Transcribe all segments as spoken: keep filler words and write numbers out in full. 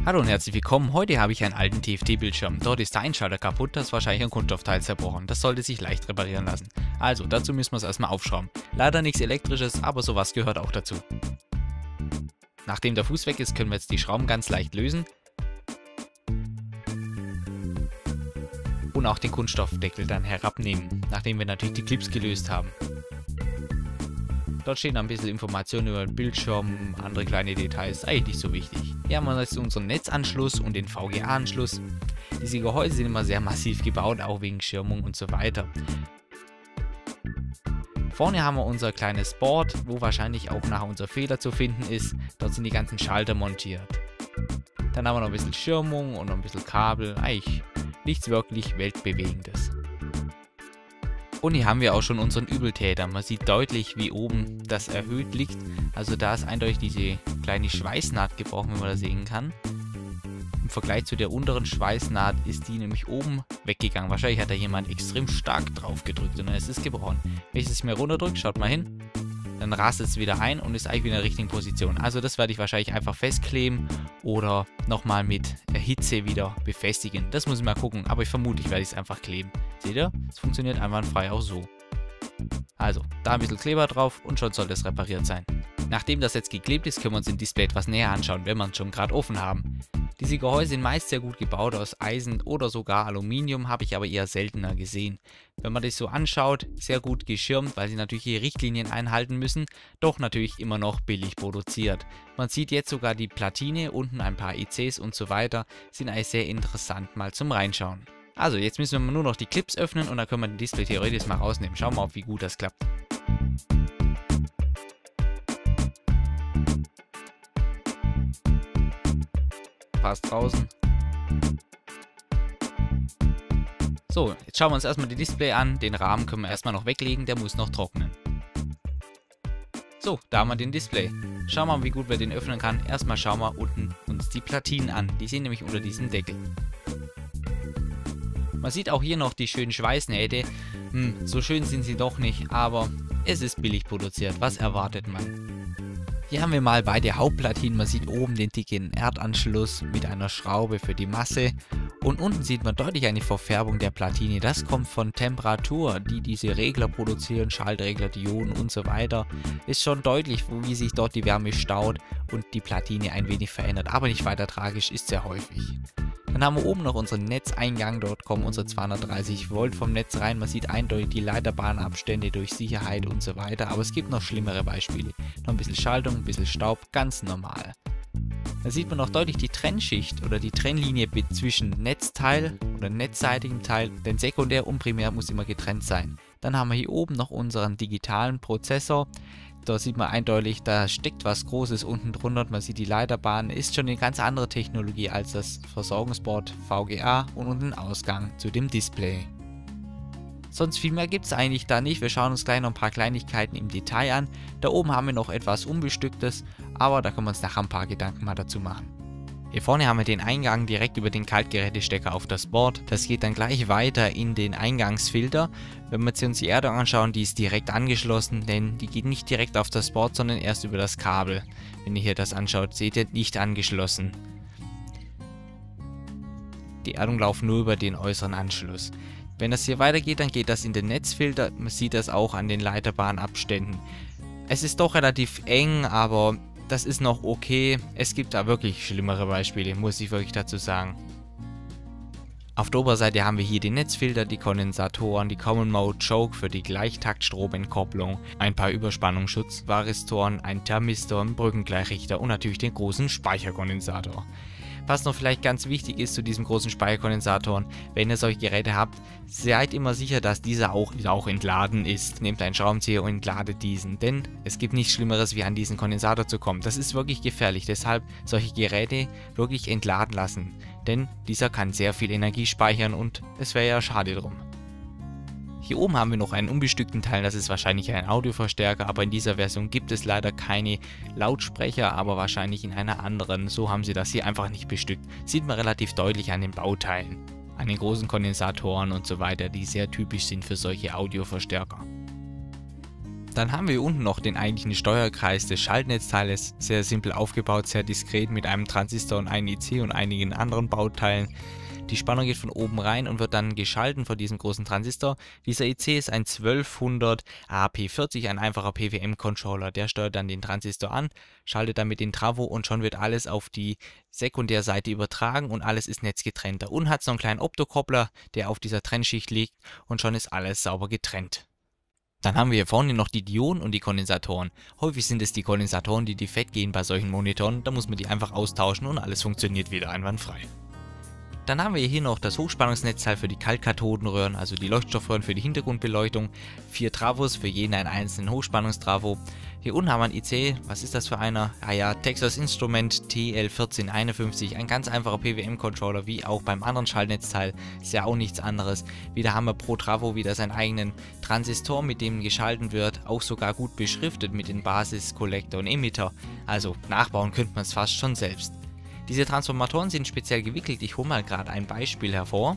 Hallo und herzlich willkommen. Heute habe ich einen alten T F T-Bildschirm. Dort ist der Einschalter kaputt, das ist wahrscheinlich ein Kunststoffteil zerbrochen. Das sollte sich leicht reparieren lassen. Also, dazu müssen wir es erstmal aufschrauben. Leider nichts Elektrisches, aber sowas gehört auch dazu. Nachdem der Fuß weg ist, können wir jetzt die Schrauben ganz leicht lösen. Und auch den Kunststoffdeckel dann herabnehmen, nachdem wir natürlich die Clips gelöst haben. Dort stehen ein bisschen Informationen über den Bildschirm, andere kleine Details, eigentlich nicht so wichtig. Hier haben wir jetzt unseren Netzanschluss und den V G A-Anschluss. Diese Gehäuse sind immer sehr massiv gebaut, auch wegen Schirmung und so weiter. Vorne haben wir unser kleines Board, wo wahrscheinlich auch nachher unser Fehler zu finden ist. Dort sind die ganzen Schalter montiert. Dann haben wir noch ein bisschen Schirmung und noch ein bisschen Kabel, eigentlich nichts wirklich Weltbewegendes. Und hier haben wir auch schon unseren Übeltäter. Man sieht deutlich, wie oben das erhöht liegt. Also da ist eindeutig diese kleine Schweißnaht gebrochen, wie man das sehen kann. Im Vergleich zu der unteren Schweißnaht ist die nämlich oben weggegangen. Wahrscheinlich hat da jemand extrem stark drauf gedrückt und dann ist es gebrochen. Wenn ich es mir runterdrücke, schaut mal hin, dann rast es wieder ein und ist eigentlich wieder in der richtigen Position. Also das werde ich wahrscheinlich einfach festkleben oder nochmal mit Hitze wieder befestigen. Das muss ich mal gucken, aber ich vermute, ich werde es einfach kleben. Seht ihr? Es funktioniert einwandfrei auch so. Also, da ein bisschen Kleber drauf und schon soll das repariert sein. Nachdem das jetzt geklebt ist, können wir uns im Display etwas näher anschauen, wenn wir es schon gerade offen haben. Diese Gehäuse sind meist sehr gut gebaut aus Eisen oder sogar Aluminium, habe ich aber eher seltener gesehen. Wenn man das so anschaut, sehr gut geschirmt, weil sie natürlich ihre Richtlinien einhalten müssen, doch natürlich immer noch billig produziert. Man sieht jetzt sogar die Platine, unten ein paar I Cs und so weiter, sind eigentlich sehr interessant mal zum Reinschauen. Also jetzt müssen wir nur noch die Clips öffnen und dann können wir den Display theoretisch mal rausnehmen. Schauen wir mal, wie gut das klappt. Passt draußen. So, jetzt schauen wir uns erstmal die Display an. Den Rahmen können wir erstmal noch weglegen, der muss noch trocknen. So, da haben wir den Display. Schauen wir mal, wie gut wir den öffnen kann. Erstmal schauen wir unten uns die Platinen an. Die sind nämlich unter diesem Deckel. Man sieht auch hier noch die schönen Schweißnähte. Hm, so schön sind sie doch nicht, aber es ist billig produziert. Was erwartet man? Hier haben wir mal beide Hauptplatinen. Man sieht oben den dicken Erdanschluss mit einer Schraube für die Masse. Und unten sieht man deutlich eine Verfärbung der Platine. Das kommt von Temperatur, die diese Regler produzieren, Schaltregler, Dioden und so weiter. Ist schon deutlich, wie sich dort die Wärme staut und die Platine ein wenig verändert. Aber nicht weiter tragisch, ist sehr häufig. Dann haben wir oben noch unseren Netzeingang, dort kommen unsere zweihundertdreißig Volt vom Netz rein. Man sieht eindeutig die Leiterbahnabstände durch Sicherheit und so weiter, aber es gibt noch schlimmere Beispiele. Noch ein bisschen Schaltung, ein bisschen Staub, ganz normal. Da sieht man noch deutlich die Trennschicht oder die Trennlinie zwischen Netzteil oder netzseitigem Teil, denn Sekundär und Primär muss immer getrennt sein. Dann haben wir hier oben noch unseren digitalen Prozessor. Da sieht man eindeutig, da steckt was Großes unten drunter. Man sieht die Leiterbahn, ist schon eine ganz andere Technologie als das Versorgungsboard V G A und den Ausgang zu dem Display. Sonst viel mehr gibt es eigentlich da nicht. Wir schauen uns gleich noch ein paar Kleinigkeiten im Detail an. Da oben haben wir noch etwas Unbestücktes, aber da können wir uns nachher ein paar Gedanken mal dazu machen. Hier vorne haben wir den Eingang direkt über den Kaltgerätestecker auf das Board. Das geht dann gleich weiter in den Eingangsfilter. Wenn wir jetzt uns die Erdung anschauen, die ist direkt angeschlossen, denn die geht nicht direkt auf das Board, sondern erst über das Kabel. Wenn ihr hier das anschaut, seht ihr, nicht angeschlossen. Die Erdung laufen nur über den äußeren Anschluss. Wenn das hier weitergeht, dann geht das in den Netzfilter. Man sieht das auch an den Leiterbahnabständen. Es ist doch relativ eng, aber das ist noch okay. Es gibt da wirklich schlimmere Beispiele, muss ich wirklich dazu sagen. Auf der Oberseite haben wir hier den Netzfilter, die Kondensatoren, die Common Mode Choke für die Gleichtaktstromentkopplung, ein paar Überspannungsschutz, Varistoren, ein Thermistor, einen Brückengleichrichter und natürlich den großen Speicherkondensator. Was noch vielleicht ganz wichtig ist zu diesem großen Speicherkondensatoren, wenn ihr solche Geräte habt, seid immer sicher, dass dieser auch, auch entladen ist. Nehmt einen Schraubenzieher und entladet diesen, denn es gibt nichts Schlimmeres, wie an diesen Kondensator zu kommen. Das ist wirklich gefährlich, deshalb solche Geräte wirklich entladen lassen, denn dieser kann sehr viel Energie speichern und es wäre ja schade drum. Hier oben haben wir noch einen unbestückten Teil, das ist wahrscheinlich ein Audioverstärker, aber in dieser Version gibt es leider keine Lautsprecher, aber wahrscheinlich in einer anderen. So haben sie das hier einfach nicht bestückt. Sieht man relativ deutlich an den Bauteilen, an den großen Kondensatoren und so weiter, die sehr typisch sind für solche Audioverstärker. Dann haben wir hier unten noch den eigentlichen Steuerkreis des Schaltnetzteiles, sehr simpel aufgebaut, sehr diskret mit einem Transistor und einem I C und einigen anderen Bauteilen. Die Spannung geht von oben rein und wird dann geschalten von diesem großen Transistor. Dieser I C ist ein zwölfhundert A P vierzig, ein einfacher P W M-Controller. Der steuert dann den Transistor an, schaltet damit den Travo und schon wird alles auf die Sekundärseite übertragen und alles ist netzgetrennt. Da unten hat es noch einen kleinen Optokoppler, der auf dieser Trennschicht liegt und schon ist alles sauber getrennt. Dann haben wir hier vorne noch die Dioden und die Kondensatoren. Häufig sind es die Kondensatoren, die defekt gehen bei solchen Monitoren. Da muss man die einfach austauschen und alles funktioniert wieder einwandfrei. Dann haben wir hier noch das Hochspannungsnetzteil für die Kaltkathodenröhren, also die Leuchtstoffröhren für die Hintergrundbeleuchtung. Vier Travos, für jeden einen einzelnen Hochspannungstravo. Hier unten haben wir ein I C, was ist das für einer? Ah ja, Texas Instrument T L vierzehn einundfünfzig, ein ganz einfacher P W M-Controller, wie auch beim anderen Schaltnetzteil, ist ja auch nichts anderes. Wieder haben wir pro Travo wieder seinen eigenen Transistor, mit dem geschalten wird, auch sogar gut beschriftet mit den Basis, Kollektor und Emitter. Also nachbauen könnte man es fast schon selbst. Diese Transformatoren sind speziell gewickelt, ich hole mal gerade ein Beispiel hervor.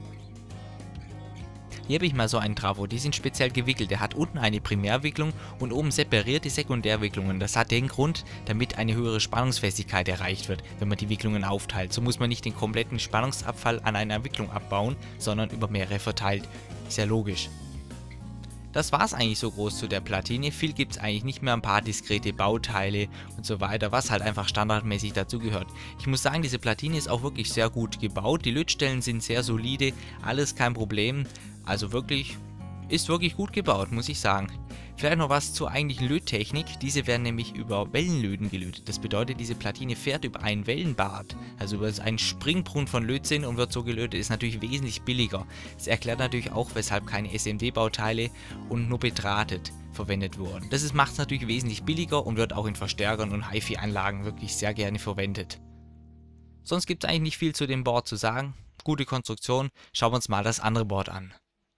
Hier habe ich mal so einen Travo, die sind speziell gewickelt. Der hat unten eine Primärwicklung und oben separierte Sekundärwicklungen. Das hat den Grund, damit eine höhere Spannungsfestigkeit erreicht wird, wenn man die Wicklungen aufteilt. So muss man nicht den kompletten Spannungsabfall an einer Wicklung abbauen, sondern über mehrere verteilt. Ist ja logisch. Das war es eigentlich so groß zu der Platine. Viel gibt es eigentlich nicht mehr, ein paar diskrete Bauteile und so weiter, was halt einfach standardmäßig dazugehört. Ich muss sagen, diese Platine ist auch wirklich sehr gut gebaut. Die Lötstellen sind sehr solide, alles kein Problem. Also wirklich, ist wirklich gut gebaut, muss ich sagen. Vielleicht noch was zur eigentlichen Löttechnik. Diese werden nämlich über Wellenlöten gelötet. Das bedeutet, diese Platine fährt über einen Wellenbad, also über einen Springbrunnen von Lötzinn und wird so gelötet. Ist natürlich wesentlich billiger. Das erklärt natürlich auch, weshalb keine S M D-Bauteile und nur bedrahtet verwendet wurden. Das macht es natürlich wesentlich billiger und wird auch in Verstärkern und Hi-Fi-Anlagen wirklich sehr gerne verwendet. Sonst gibt es eigentlich nicht viel zu dem Board zu sagen. Gute Konstruktion. Schauen wir uns mal das andere Board an.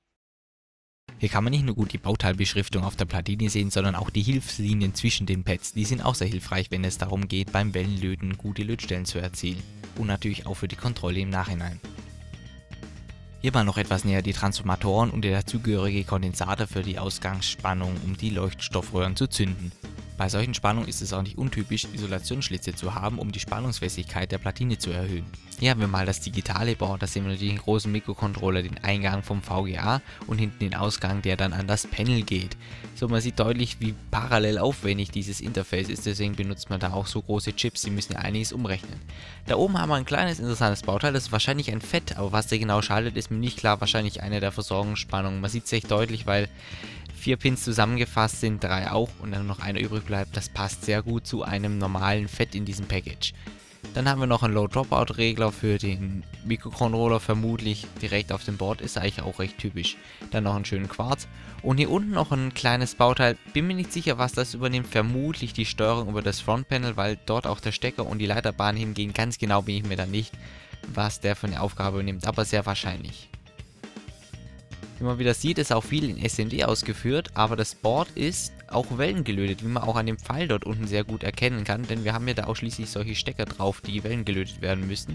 Hier kann man nicht nur gut die Bauteilbeschriftung auf der Platine sehen, sondern auch die Hilfslinien zwischen den Pads. Die sind auch sehr hilfreich, wenn es darum geht, beim Wellenlöten gute Lötstellen zu erzielen. Und natürlich auch für die Kontrolle im Nachhinein. Hier mal noch etwas näher die Transformatoren und der dazugehörige Kondensator für die Ausgangsspannung, um die Leuchtstoffröhren zu zünden. Bei solchen Spannungen ist es auch nicht untypisch, Isolationsschlitze zu haben, um die Spannungsfestigkeit der Platine zu erhöhen. Hier haben wir mal das digitale Board, da sehen wir natürlich einen großen Mikrocontroller, den Eingang vom V G A und hinten den Ausgang, der dann an das Panel geht. So, man sieht deutlich, wie parallel aufwendig dieses Interface ist, deswegen benutzt man da auch so große Chips, die müssen ja einiges umrechnen. Da oben haben wir ein kleines interessantes Bauteil, das ist wahrscheinlich ein Fett, aber was der genau schaltet, ist mir nicht klar, wahrscheinlich eine der Versorgungsspannungen. Man sieht es echt deutlich, weil vier Pins zusammengefasst sind, drei auch und dann noch einer übrig bleibt. Das passt sehr gut zu einem normalen Fett in diesem Package. Dann haben wir noch einen Low-Dropout-Regler für den Mikrocontroller, vermutlich direkt auf dem Board, ist eigentlich auch recht typisch. Dann noch einen schönen Quarz und hier unten noch ein kleines Bauteil, bin mir nicht sicher, was das übernimmt, vermutlich die Steuerung über das Frontpanel, weil dort auch der Stecker und die Leiterbahn hingehen. Ganz genau bin ich mir da nicht, was der für eine Aufgabe übernimmt, aber sehr wahrscheinlich. Wie man wieder sieht, ist auch viel in S M D ausgeführt, aber das Board ist auch wellengelötet, wie man auch an dem Pfeil dort unten sehr gut erkennen kann, denn wir haben ja da auch schließlich solche Stecker drauf, die wellengelötet werden müssen.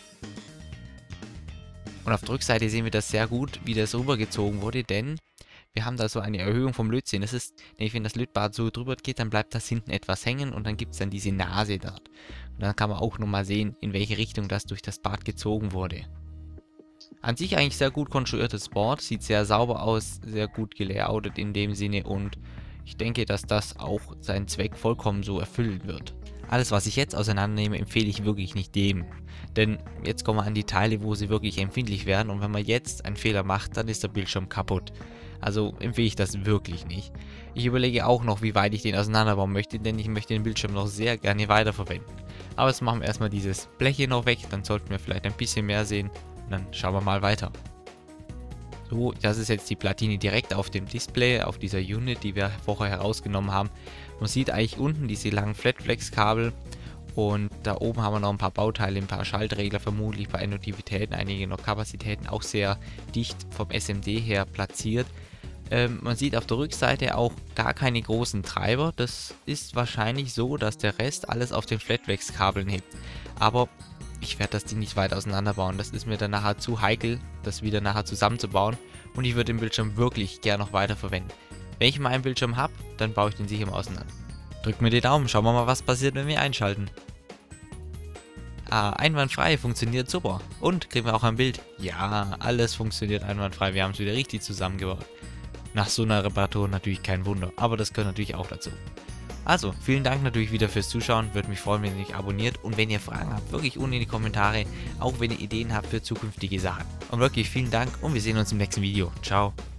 Und auf der Rückseite sehen wir das sehr gut, wie das rübergezogen wurde, denn wir haben da so eine Erhöhung vom Lötzinn. Das ist, nämlich wenn das Lötbad so drüber geht, dann bleibt das hinten etwas hängen und dann gibt es dann diese Nase dort. Und dann kann man auch nochmal sehen, in welche Richtung das durch das Bad gezogen wurde. An sich eigentlich sehr gut konstruiertes Board, sieht sehr sauber aus, sehr gut gelayoutet in dem Sinne und ich denke, dass das auch seinen Zweck vollkommen so erfüllen wird. Alles, was ich jetzt auseinandernehme, empfehle ich wirklich nicht jedem. Denn jetzt kommen wir an die Teile, wo sie wirklich empfindlich werden und wenn man jetzt einen Fehler macht, dann ist der Bildschirm kaputt. Also empfehle ich das wirklich nicht. Ich überlege auch noch, wie weit ich den auseinanderbauen möchte, denn ich möchte den Bildschirm noch sehr gerne weiterverwenden. Aber jetzt machen wir erstmal dieses Blech hier noch weg, dann sollten wir vielleicht ein bisschen mehr sehen. Dann schauen wir mal weiter. So, das ist jetzt die Platine direkt auf dem Display, auf dieser Unit, die wir vorher herausgenommen haben. Man sieht eigentlich unten diese langen Flatflex-Kabel und da oben haben wir noch ein paar Bauteile, ein paar Schaltregler vermutlich, bei Induktivitäten, einige noch Kapazitäten, auch sehr dicht vom S M D her platziert. Ähm, man sieht auf der Rückseite auch gar keine großen Treiber. Das ist wahrscheinlich so, dass der Rest alles auf den Flatflex-Kabeln hebt. Aber ich werde das Ding nicht weit auseinanderbauen. Das ist mir dann nachher zu heikel, das wieder nachher zusammenzubauen. Und ich würde den Bildschirm wirklich gerne noch weiter verwenden. Wenn ich mal einen Bildschirm habe, dann baue ich den sicher mal auseinander. Drückt mir die Daumen, schauen wir mal, was passiert, wenn wir einschalten. Ah, einwandfrei, funktioniert super. Und, kriegen wir auch ein Bild? Ja, alles funktioniert einwandfrei, wir haben es wieder richtig zusammengebaut. Nach so einer Reparatur natürlich kein Wunder, aber das gehört natürlich auch dazu. Also, vielen Dank natürlich wieder fürs Zuschauen, würde mich freuen, wenn ihr mich abonniert und wenn ihr Fragen habt, wirklich unten in die Kommentare, auch wenn ihr Ideen habt für zukünftige Sachen. Und wirklich vielen Dank und wir sehen uns im nächsten Video. Ciao.